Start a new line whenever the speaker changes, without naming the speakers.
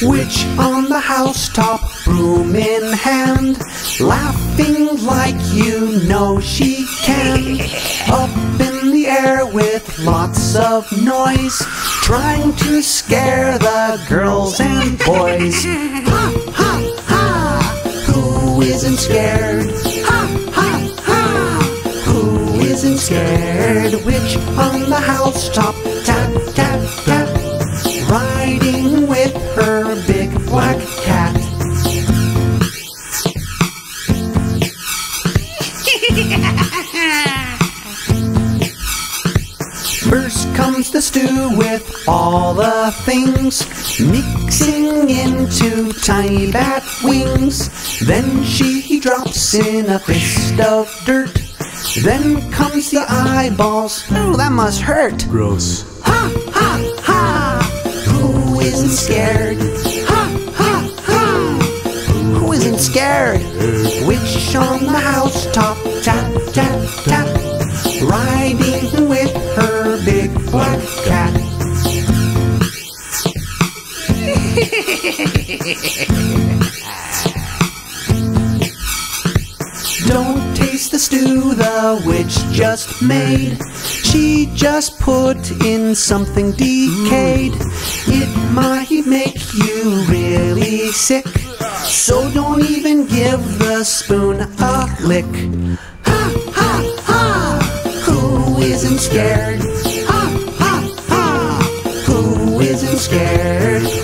Witch on the housetop, broom in hand, laughing like you know she can. Up in the air with lots of noise, trying to scare the girls and boys. Ha, ha, ha! Who isn't scared? Ha, ha, ha! Who isn't scared? Witch on the housetop, tap, tap, tap, riding with her big black cat. First comes the stew with all the things, mixing into tiny bat wings. Then she drops in a fist of dirt. Then comes the eyeballs. Oh, that must hurt.
Gross.
Ha, ha, ha! Who isn't scared? Ha, ha, ha! Who isn't scared? Witch on the housetop, tap, tap, tap, riding with her big black cat. Don't taste the stew the witch just made. She just put in something decayed. It might make you really sick, so don't even give the spoon a lick. Ha, ha, ha! Who isn't scared? Ha, ha, ha! Who isn't scared?